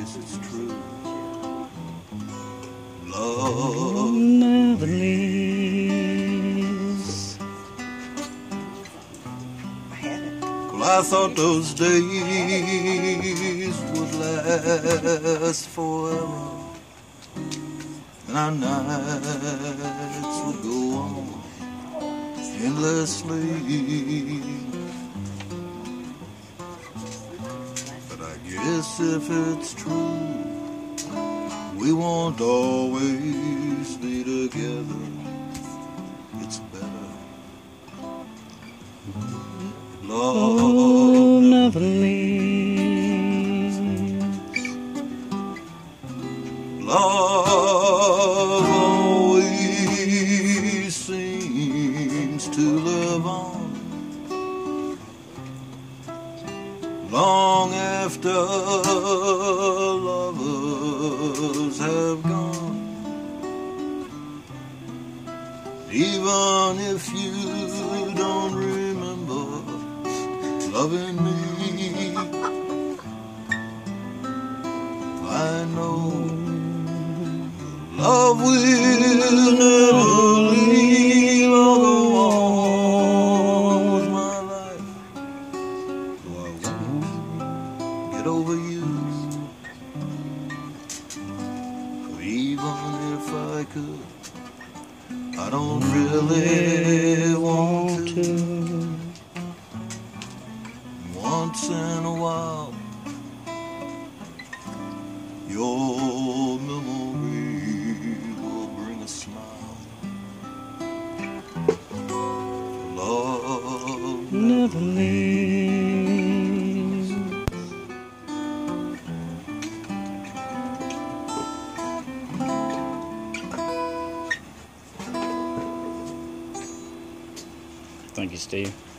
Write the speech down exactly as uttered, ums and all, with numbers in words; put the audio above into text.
guess it's true. Love never leaves. Well, I thought those days would last forever, and our nights would go on endlessly. But I guess if it's true, we won't always be together. It's better. Love never leaves. Love always seems to live on long after lovers have gone. Even if you don't remember loving me, I know love will never leave. I'll go on with my life, though I won't get over you. For even if I could, I don't really want to. Once in a while, your memory will bring a smile. Love Never leaves. Thank you, Steve.